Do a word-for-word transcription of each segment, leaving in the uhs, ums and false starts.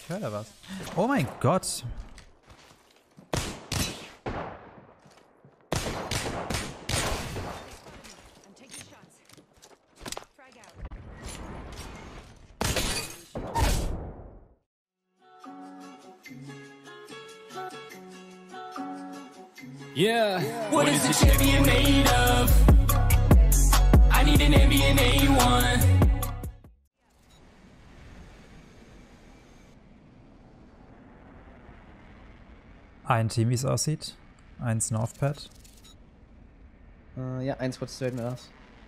höre da was. Oh mein Gott. Yeah, what is the champion made of? I need an M B and A one. Ein Team, wie es aussieht. Eins Northpad. Uh, ja, eins wird straight mit aus.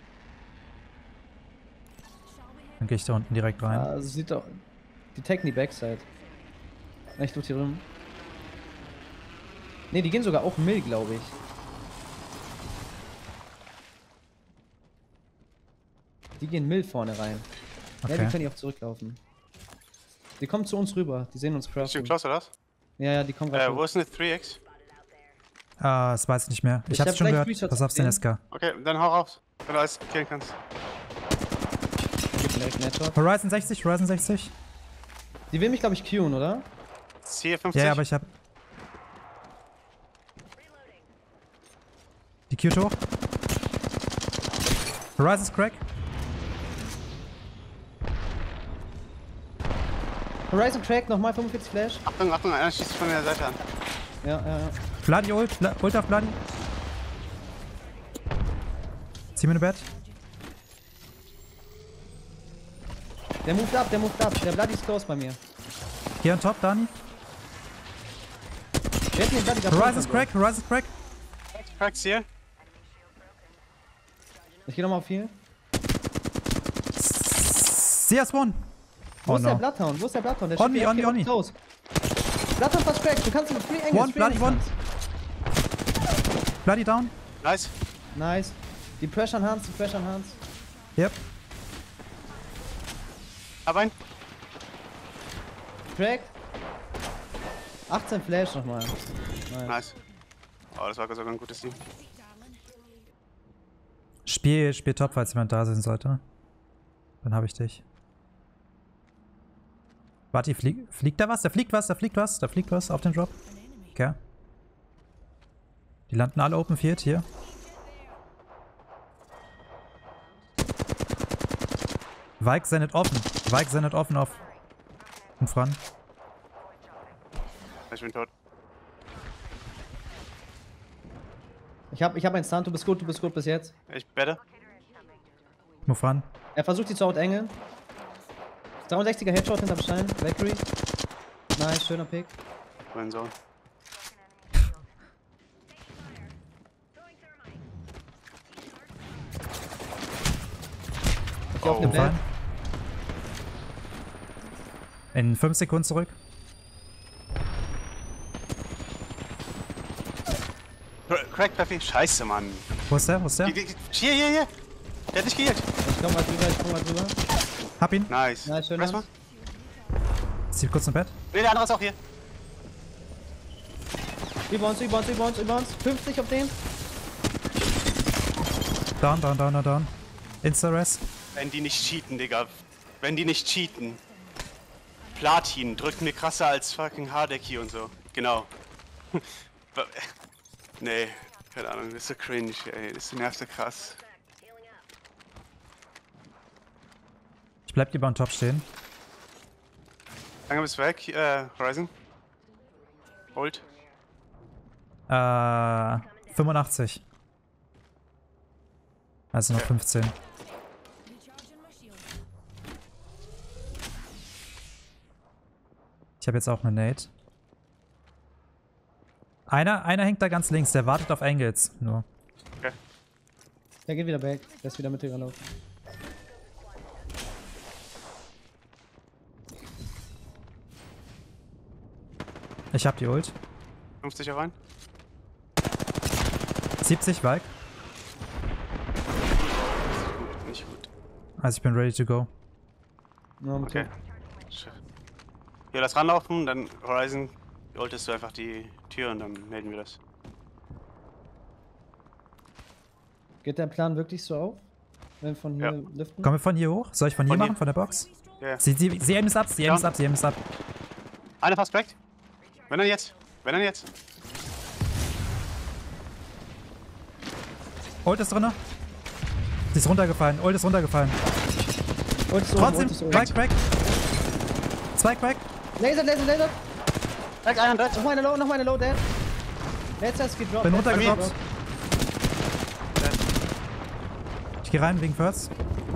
Dann gehe ich da unten direkt rein. Ah, sieht doch. Die taken die Backside. Ich tue hier rum. Ne, die gehen sogar auch Mill, glaube ich. Die gehen Mill vorne rein. Okay. Ja, die können hier auch zurücklaufen. Die kommen zu uns rüber. Die sehen uns craften. Ist die close, oder was? Ja, ja, die kommen Äh, gerade. wo ist denn die drei X? Ah, das weiß ich nicht mehr. Ich, Ich hab's hab schon gleich gehört. Screenshots Pass auf den gesehen. S K. Okay, dann hau raus. Wenn du alles killen kannst. Horizon sechzig, Horizon sechzig. Die will mich, glaube ich, queuen, oder? C fünfzig. Ja, ja, aber ich hab... Die Q hoch. Horizon's Crack. Horizon Crack, nochmal fünfundvierzig Flash. Achtung, Achtung, einer schießt von der Seite an. Ja, ja, ja. Bloody Ult, Bla Ult auf Bloody. Zieh mir eine Bett. Der moved ab, der moved ab. Der Bloody ist close bei mir. Hier on top, Dani. Wer hat den Bloody gerade Horizon's Crack, Horizon's Crack. Cracks hier. Ich geh nochmal auf viel. C S eins. Wo Oh ist der no. Bloodhound? Wo ist der Bloodhound? Der On steht me, on hier me, on me. close. Bloodhound fast cracked. Du kannst ihn free Engels. One, Bloody, one. Bloody down. Nice. Nice. Die Pressure an Hans, die Pressure an Hans. Yep. Hab einen. Cracked. achtzehn Flash nochmal. Nice. Nice. Oh, das war sogar ein gutes Team. Spiel, spiel top, falls jemand da sein sollte. Dann habe ich dich. Warte, flieg, fliegt da was? Da fliegt was, da fliegt was, da fliegt was auf den Drop. Okay. Die landen alle Open Field hier. Vike sendet offen. Vike sendet offen auf. Und Fran. Ich bin tot. Ich hab, ich hab einen Stun. Du bist gut, du bist gut bis jetzt. Ich bette. Move Fran. Er versucht sie zu outengeln. dreiundsechziger Headshot hinterm Stein. Valkyrie. Nice, schöner Pick. Mein Sohn. Ich geh auf Oh. den Move Bett. Fran. In fünf Sekunden zurück. Crack, Puffy. Scheiße, Mann. Wo ist der? Wo ist der? Die- die- Hier, hier, hier. Der hat dich geheilt. Ich komm mal drüber, ich komm mal drüber. Hab ihn. Nice. Nice, schön. Press mal. Zieht kurz im Bett. Ne, der andere ist auch hier. Über uns, über uns, über uns, über uns. fünfzig auf den. Down, down, down, down, down. Insta-Res. Wenn die nicht cheaten, Digga. Wenn die nicht cheaten. Platin drückt mir krasser als fucking Hardecki und so. Genau. Nee, keine Ahnung, das ist so cringe, ey. Das nervt so krass. Ich bleib lieber on top stehen. Lange bist du weg, äh, Horizon. Hold. Äh, fünfundachtzig. Also noch fünfzehn. Ich habe jetzt auch eine Nade. Einer, einer hängt da ganz links, der wartet auf Engels. Nur. Okay. Der geht wieder back. Der ist wieder mit dir gelaufen. Ich hab die Ult. fünfzig auch rein. siebzig, Valk. Gut, nicht gut. Also ich bin ready to go. Ja, mit Okay. dir. Shit. Hier, lass ranlaufen, dann Horizon. Ultest du einfach die Tür und dann melden wir das. Geht der Plan wirklich so auf? Wenn wir von hier Ja. liften? Kommen wir von hier hoch? Soll ich von hier Von hier. machen, von der Box? Ja. Sie, sie, sie aim ist ab, sie aim ist Ja. ab, sie aim ist ab. Einer fast cracked. Wenn dann jetzt. Wenn dann jetzt. Ult ist drinne. Sie ist runtergefallen. Ult ist runtergefallen. Ult ist oben, Trotzdem, Ult ist oben. Crack, Crack. Zwei Crack. Laser, Laser, Laser. Crack einer dort. Noch meine Low, noch meine Low, Dead. Letzter ist gedroppt. Bin letzter ist runtergedroppt. gedroppt. Ich geh rein wegen First.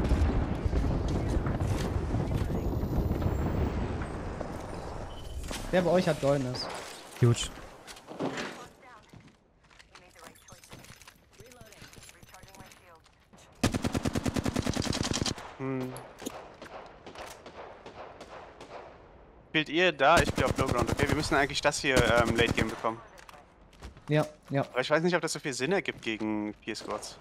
Der bei euch hat Goldenes. Huge. Hm. Spielt ihr da? Ich spiele auf Lowground, okay? Wir müssen eigentlich das hier ähm, Late Game bekommen. Ja, ja. Aber ich weiß nicht, ob das so viel Sinn ergibt gegen vier Squads.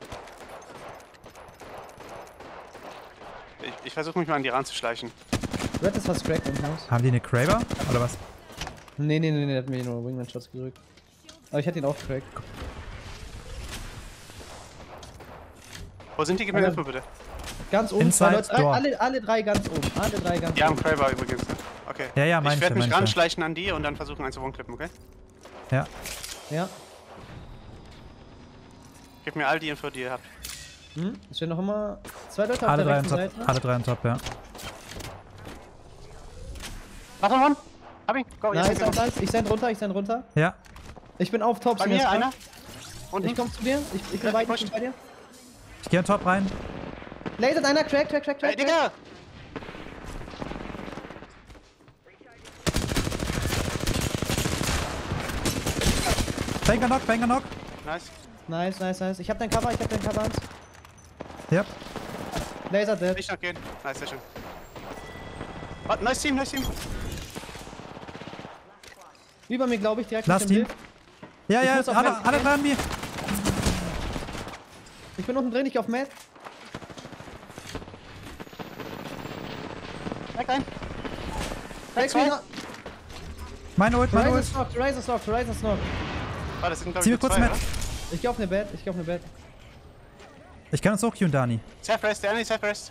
Ich, ich versuche mich mal an die ranzuschleichen. Red ist was cracked im Haus. Haben die eine Kraber? Oder was? Nee, nee, nee, der hat mir nur Wingman-Shots gedrückt. Aber ich hatte ihn auch cracked. Wo sind die? Gib mir Aber- Hilfe bitte. Ganz oben, Inside zwei Leute. Drei, door. alle, alle drei ganz oben. Alle drei ganz Die haben oben. Kraber übrigens, ne? Okay. Ja, ja, ich meine werde ich, mich meine ich. ranschleichen an die und dann versuchen einen zu one-clippen, okay? Ja. Ja. Gib mir all die Info, die ihr habt. Hm? Es stehen noch immer zwei Leute auf Alle der drei on rechten top. Seite. Alle drei on top, ja. Warte mal, hab ihn. Go, Nice, jetzt. nice, nice. Ich send runter, ich send runter. Ja. Ich bin auf Top. Bei mir Sinestro. einer. Unten. Ich komm zu dir. Ich, ich bin Ja, bei dir. pusht. Ich bin bei dir. Ich geh on top rein. Lasert einer. Crack, crack, crack, Ey, crack. crack. Digga! Banger knock, Banger knock. Nice. Nice, nice, nice. Ich hab dein Cover, ich hab dein Cover. Hans. Ja. Laser dead. Nicht nachgehen. Nice, sehr schön. Oh, nice Team, nice Team. Über mir, glaube ich, direkt Last mit dem Team. Bild. Ja, Ich ja, muss auf alle, Matt alle gehen. drei an mir. Ich bin unten drin, ich auf Matt. Weg ein. Weg zwei. wieder. Meine Ult, meine Horizon Ult. ist knocked, Horizon ist knocked, Horizon ist knocked. Ah, das sind glaube Zieh mir ich kurz zwei, mit. oder? Ich geh auf ne Bett, ich geh auf ne Bett. Ich kann uns hochqueuen, Dani. Self-Rest, der eine ist Self-Rest.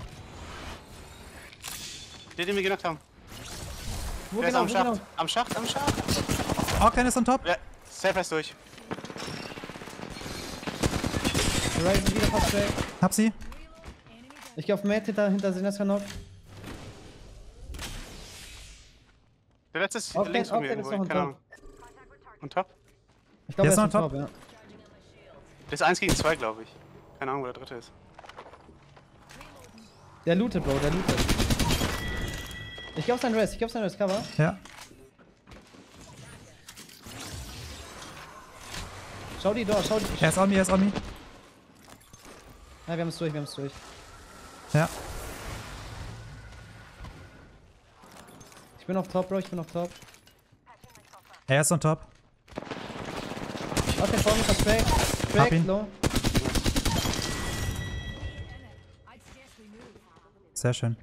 Der, den wir genockt haben. Wo Der genau, ist wo am genau? Schacht. Am Schacht, am Schacht. Orkan ist on top. Ja, Self-Rest durch. Horizon wieder fast weg. Hab sie. Ich geh auf Matt, hinter, hinter Sinestro knocked. Der letzte ist Auf links den- von auf mir den ist irgendwo. noch Keine on Ahnung. Und top? Ich glaube, Der er ist ist noch on top. top, ja. Das ist eins gegen zwei, glaube ich. Keine Ahnung, wo der dritte ist. Der lootet, Bro, der lootet. Ich geh auf sein Rest, ich geh auf sein Rest, Cover. Ja. Schau die Door, schau die. Er ist on me, er ist on me. Ja, wir haben es durch, wir haben es durch. Ja. Ich bin auf Top, Bro, ich bin auf Top. Er ist on top. Auf den vor mir fast Crack. Hab Crack, ihn. low. Sehr schön.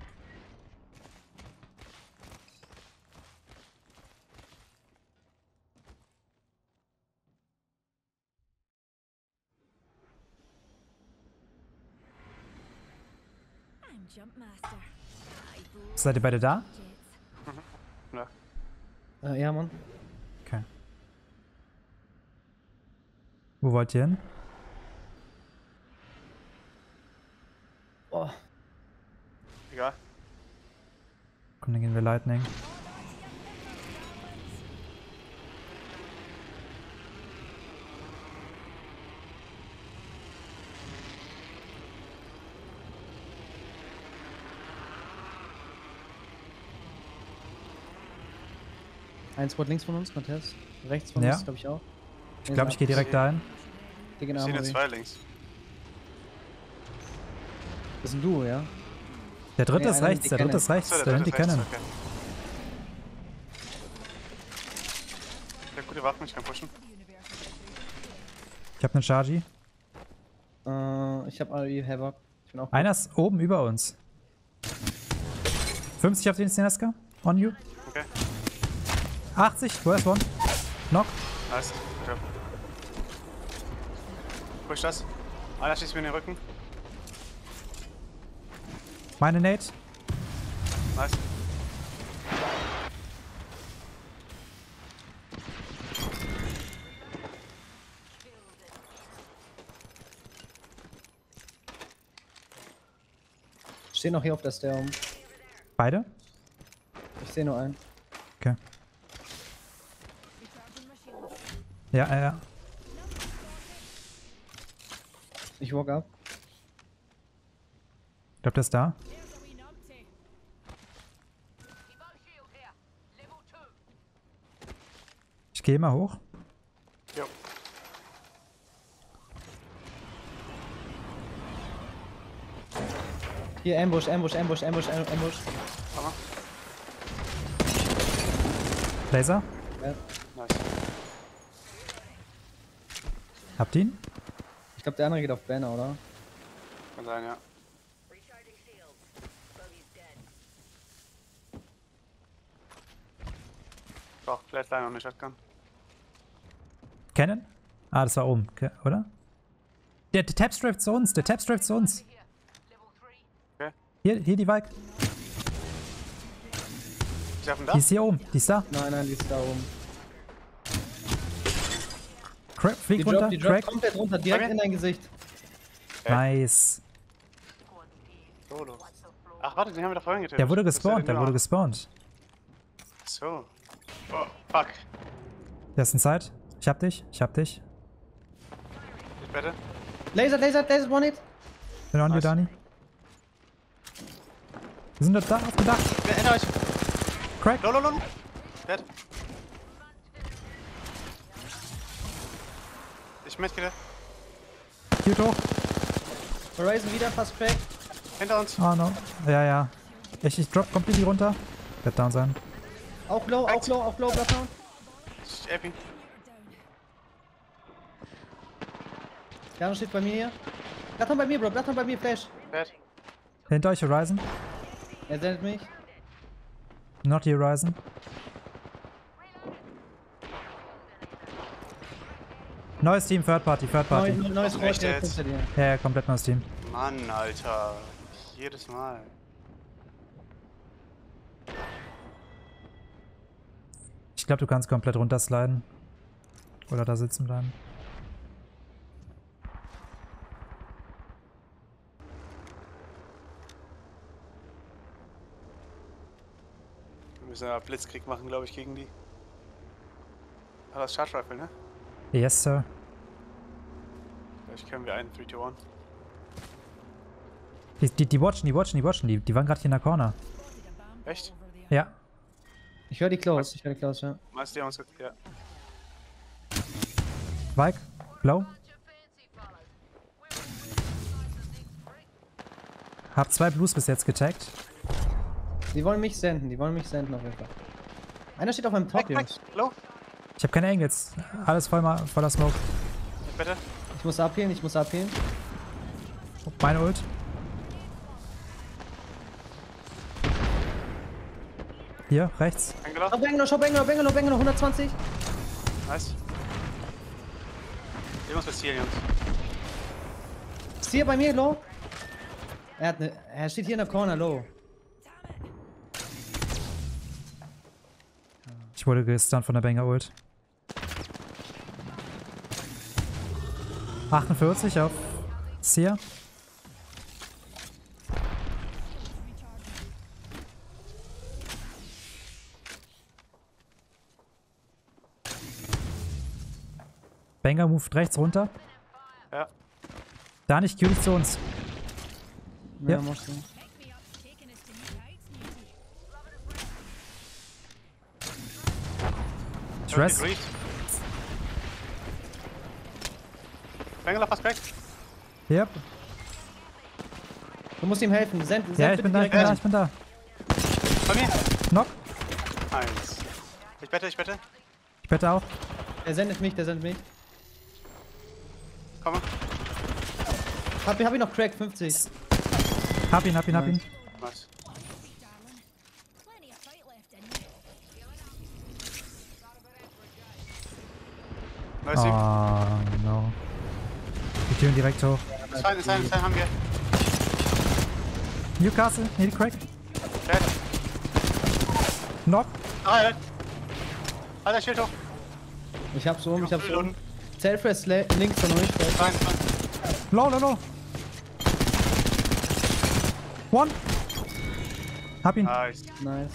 I'm Jumpmaster. I blow Seid ihr beide da? Ja. Äh, ja, Mann. Okay. Wo wollt ihr hin? Oh. Egal. Komm, dann gehen wir Lightning. Ein Squad links von uns, Contest. Rechts von Ja. uns, glaube ich auch. Ich glaube, ich gehe direkt dahin. Gegen Ich sehe nur Armory. zwei links. Das ist ein Duo, ja? Der dritte Nee, ist einer rechts, nimmt der die dritte ist Cannon. rechts. So, Der nimmt die dritte ist Cannon. rechts, okay. Der gute Waffen, ich kann pushen. Ich habe einen Chargy. Äh, ich hab R E Havoc. Ich bin auch. Einer ist oben über uns. fünfzig auf den Sineska. On you. Okay, achtzig. Worst one. Knock. nice. Gut job. Push das. Einer schießt mir in den Rücken. Meine Nate. Nice. Stehen noch hier auf der Stair um. Beide? Ich sehe nur einen. Okay. Ja, ja, ja. Ich walk up. Ich glaube, der ist da. Ich gehe mal hoch. Jo. Hier, Ambush, Ambush, Ambush, Ambush, Ambush. Hammer. Laser. Ja. Nice. Habt ihr ihn? Ich glaube, der andere geht auf Banner, oder? Kann sein, ja. Doch, Flatline und eine Shotgun. Cannon? Ah, das war oben, okay, oder? Der, der Tapstrafe zu uns, der Tapstrafe zu uns. Okay. Hier, hier die Vibe. Ist der von da? Die ist hier oben, die ist da. Nein, nein, die ist da oben. Crack, Die fliegt droppt, runter, die droppt Crack. komplett runter, direkt Bei mir? in dein Gesicht. Nice. Solo. Ach, warte, den haben wir doch vorhin getötet. Der wurde Das ist ja gespawnt, der genau. wurde gespawnt. So. Oh, fuck. Der ist in Zeit. Ich hab dich, ich hab dich. Ich wette. Laser, Laser, Laser, one hit. Bin on you, Nice. Dani. Wir sind da auf dem Dach. Wer hinter euch? Crack. Low, low, low. Dead. Ich mitkille. Cute hoch. Horizon wieder fast cracked. Hinter uns. Oh no. Ja, ja. Ich, ich drop completely runter. Wird down sein. Auch low, auch Right. low, auch low, Bloodhound. Ich Epi. Der andere steht bei mir hier. Bloodhound bei mir, Bro, Bloodhound bei mir, Flash. Dead. Hinter euch Horizon. Er sendet mich. Not the Horizon. Neues Team, Third Party, Third Neu, Party. neu- neues Ach, Kreuz echt direkt jetzt? hinter dir. Ja, ja, komplett neues Team. Mann, Alter. Jedes Mal. Ich glaube, du kannst komplett runtersliden. Oder da sitzen bleiben. Wir müssen ja Blitzkrieg machen, glaube ich, gegen die. Ah, das ist Charge Rifle, ne? Yes, Sir. Vielleicht können wir einen drei zwei eins. Die, die, die watchen, die watchen, die watchen. Die, die waren gerade hier in der Corner. Echt? Ja. Ich höre die Close, ich höre die Close, ja. Meinst du, die haben uns ge- ja. Vike. Blow. Hab zwei Blues bis jetzt getaggt. Die wollen mich senden, die wollen mich senden auf jeden Fall. Einer steht auf meinem Top, Weg, weg. Jungs. Low. Ich habe keine Angles. Alles voll mal, voller Smoke. Ich wette. Ich muss abhealen, ich muss abhealen. Meine Ult. Hier, rechts. Eingelaufen. Shop Bangalore, Shop Bangalore, Bangalore, Bangalore, hundertzwanzig. Nice. Wir müssen was zielen, Jungs. Ist hier bei mir, low. Er, hat ne, er steht hier in der Corner, low. Ich wurde gestunt von der Banger Ult. achtundvierzig auf Seer. Banger moved rechts runter. Ja. Da nicht, Q nicht zu uns. Ja, Ja. musst du. Stress. Agreed. Bangalore fast weg. Yep. Du musst ihm helfen. Send, send Ja, ich bitte bin da, ich direkt bin da, rein. ich bin da. Bei mir. Knock. Eins. Ich wette, ich wette. Ich wette auch. Der sendet mich, der sendet mich. Komm mal. Hab, hab ich noch Crack, fünfzig. Hab ihn, hab ihn, hab ihn. Nice. Plenty of fight left in you. Nice Team. Oh, no. Die Türen direkt hoch. Zwei, zwei, zwei haben wir. Newcastle, nee, die Crack. Dead. Knock. Ah, dead. Alter, Schild hoch. Ich hab's oben, ich hab's Schild oben. unten. Selfrest links von euch. Rein, rein. Low, low, low. One. Hab ihn. Nice. Nice.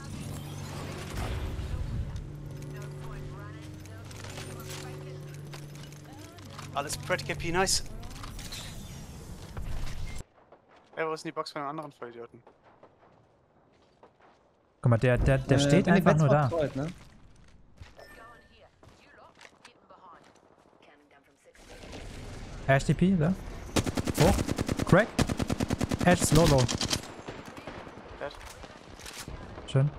Alles Pret K P, nice. Ey, wo ist denn die Box von den anderen Vollidioten? Guck mal, der, der, der Äh, steht bin die einfach Bets nur da. vertreut, ne? Ash T P, da. Hoch. Crack. Ash ist low, low. Dead. Schön.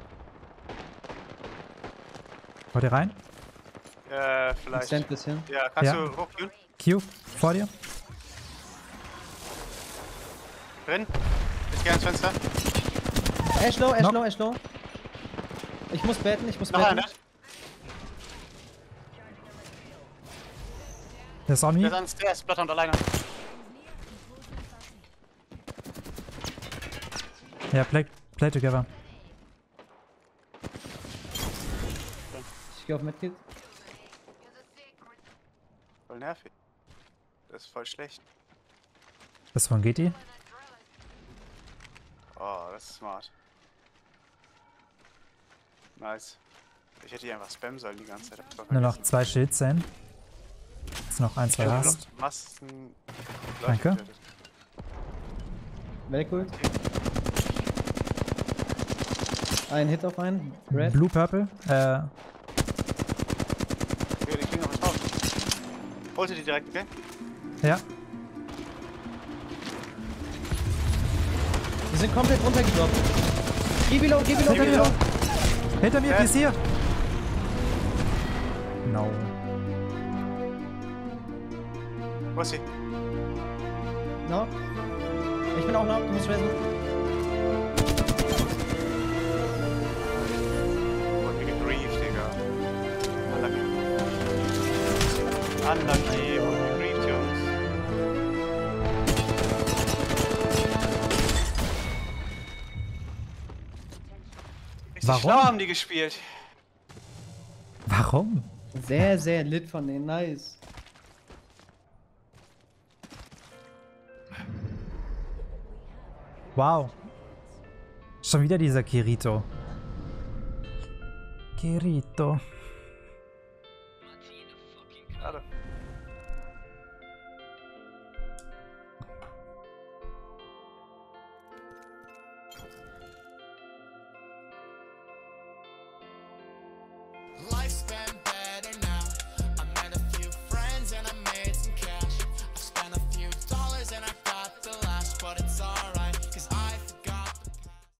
Wollt ihr rein? Äh, vielleicht. Extend bisschen. Ja, kannst Ja. du hochgehen? Q, vor dir. Drin? Ich geh ans Fenster. Ash low, Ash Knock. low, Ash low. Ich muss betten, ich muss Noch betten. einer. Der ist on Der me. ist an Stairs, Bloodhound alleine. Ja, play, play together. Ich geh auf Medkit. Voll nervig. Das ist voll schlecht. Bis von geht die? Oh, das ist smart. Nice. Ich hätte die einfach spammen sollen die ganze Zeit. hab ich Nur noch vergessen. zwei Shields sein. Jetzt noch ein, zwei Ja, hast. Massen. Danke. Leute getötet. Welkult. Ein Hit auf einen. Red. Blue, Purple. Äh, Okay, die kriegen noch was drauf. Holte die direkt, okay? ja. Die sind komplett runtergedroppt. Gib ihn low, gib ihn low, Hinter gib ihn mir. low. Hinter mir, Ja. die ist hier. No. Wo ist sie? No. Ich bin auch noch, du musst resen. Wurde gegrieft, Digga. Unlucky. Unlucky, wurde gegrieft, Jungs. Richtig Warum? schlau haben die gespielt. Warum? Sehr, sehr lit von denen, nice. Wow. Schon wieder dieser Kirito. Kirito. Schade. Lifespan